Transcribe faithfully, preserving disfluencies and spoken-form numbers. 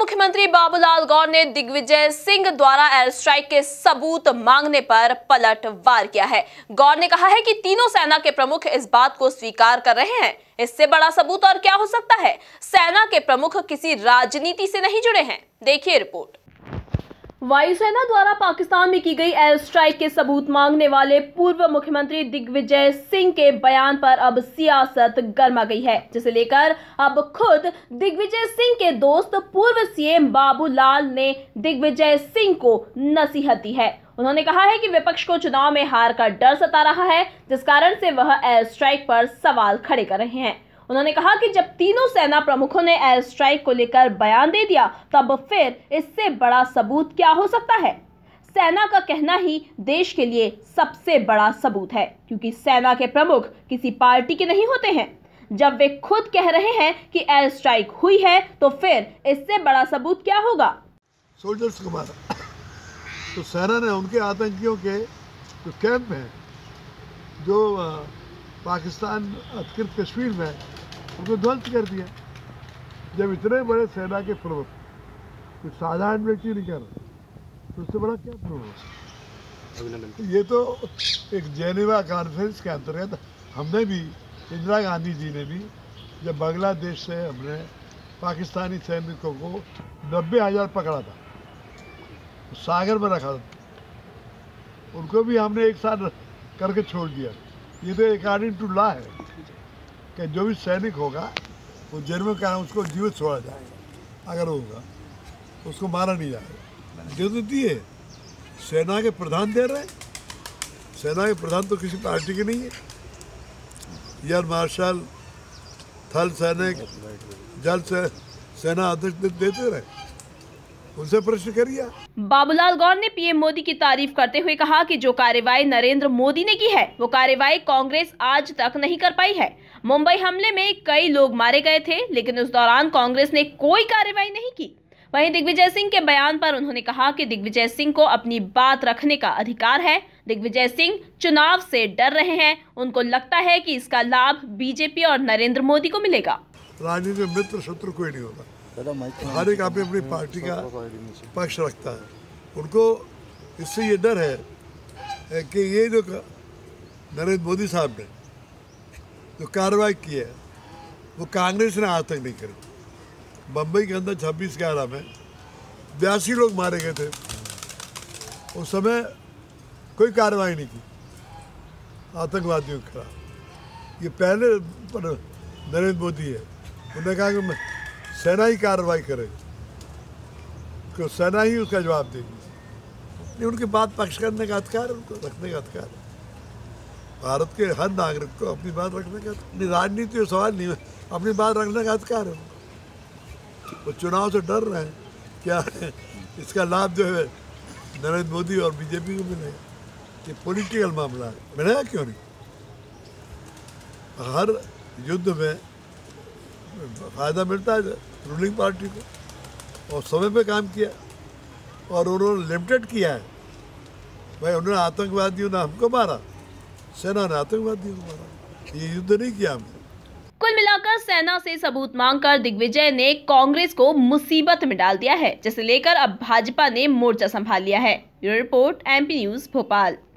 मुख्यमंत्री बाबूलाल गौर ने दिग्विजय सिंह द्वारा एयर स्ट्राइक के सबूत मांगने पर पलटवार किया है। गौर ने कहा है कि तीनों सेना के प्रमुख इस बात को स्वीकार कर रहे हैं। इससे बड़ा सबूत और क्या हो सकता है? सेना के प्रमुख किसी राजनीति से नहीं जुड़े हैं। देखिए रिपोर्ट। वायुसेना द्वारा पाकिस्तान में की गई एयर स्ट्राइक के सबूत मांगने वाले पूर्व मुख्यमंत्री दिग्विजय सिंह के बयान पर अब सियासत गर्मा गई है, जिसे लेकर अब खुद दिग्विजय सिंह के दोस्त पूर्व सीएम बाबूलाल ने दिग्विजय सिंह को नसीहत दी है। उन्होंने कहा है कि विपक्ष को चुनाव में हार का डर सता रहा है, जिस कारण से वह एयर स्ट्राइक पर सवाल खड़े कर रहे हैं। उन्होंने कहा कि जब तीनों सेना प्रमुखों ने एयर स्ट्राइक को लेकर बयान दे दिया, तब फिर इससे बड़ा सबूत क्या हो सकता है? सेना का कहना ही देश के लिए सबसे बड़ा सबूत है, क्योंकि सेना के प्रमुख किसी पार्टी के नहीं होते हैं। जब वे खुद कह रहे हैं कि एयर स्ट्राइक हुई है, तो फिर इससे बड़ा सबूत क्या होगा? सोल्जर्स को मारा तो सेना ने उनके आतंकियों के जो कैंप हैं, जो पाकिस्तान अधिकृत कश्मीर में, उनको ध्वस्त कर दिया। जब इतने बड़े सेना के प्रमुख कुछ साधारण व्यक्ति नहीं कर तो उससे बड़ा क्या प्रमुख? ये तो एक जेनेवा कॉन्फ्रेंस के अंतर्गत हमने भी, इंदिरा गांधी जी ने भी, जब बांग्लादेश से हमने पाकिस्तानी सैनिकों को नब्बे हजार पकड़ा था, सागर में रखा था, उनको भी हमने एक साथ करके छोड़ दिया। ये तो अकॉर्डिंग टू लॉ है कि जो भी सैनिक होगा वो जेल में क्या उसको जीवित छोड़ा जाएगा, अगर होगा उसको मारा नहीं जाएगा। जो तो दिए सेना के प्रधान दे रहे हैं। सेना के प्रधान तो किसी पार्टी के नहीं है। एयर मार्शल, थल सैनिक, जल से सेना अध्यक्ष देते रहे, उनसे प्रश्न करिए। बाबूलाल गौर ने पीएम मोदी की तारीफ करते हुए कहा कि जो कार्रवाई नरेंद्र मोदी ने की है, वो कार्रवाई कांग्रेस आज तक नहीं कर पाई है। मुंबई हमले में कई लोग मारे गए थे, लेकिन उस दौरान कांग्रेस ने कोई कार्रवाई नहीं की। वहीं दिग्विजय सिंह के बयान पर उन्होंने कहा कि दिग्विजय सिंह को अपनी बात रखने का अधिकार है। दिग्विजय सिंह चुनाव से डर रहे हैं। उनको लगता है कि इसका लाभ बीजेपी और नरेंद्र मोदी को मिलेगा। राजनीति में मित्र शत्रु कोई नहीं होता, हर एक अपनी अपनी पार्टी का पक्ष रखता है। उनको इससे ये डर है कि ये जो नरेंद्र मोदी साहब ने जो कार्रवाई की है, वो कांग्रेस ने आज तक नहीं करी। बम्बई के अंदर छब्बीस ग्यारह में बयासी लोग मारे गए थे, उस समय कोई कार्रवाई नहीं की आतंकवादियों के खिलाफ। ये पहले पर नरेंद्र मोदी है, उन्होंने कहा कि सेना ही कार्रवाई करे, तो सेना ही उसका जवाब देगी। उनकी बात पक्ष करने का अधिकार है, उनको रखने का अधिकार है। भारत के हर नागरिक को अपनी बात रखने का, राजनीति का सवाल नहीं है, अपनी बात रखने का अधिकार है। वो चुनाव से डर रहे हैं, क्या है? इसका लाभ जो है नरेंद्र मोदी और बीजेपी को मिलेगा। ये पॉलिटिकल मामला है, मिलेगा क्यों नहीं? हर युद्ध में फायदा मिलता है रूलिंग पार्टी को, और समय पे काम किया और उन्होंने लिमिटेड किया है। भाई उन्होंने आतंकवादियों ने हमको मारा, सेना ने आतंकवादियों को मारा, ये युद्ध नहीं किया हमने। कुल मिलाकर सेना से सबूत मांगकर दिग्विजय ने कांग्रेस को मुसीबत में डाल दिया है, जिसे लेकर अब भाजपा ने मोर्चा संभाल लिया है। Bureau report, MP news, Bhopal.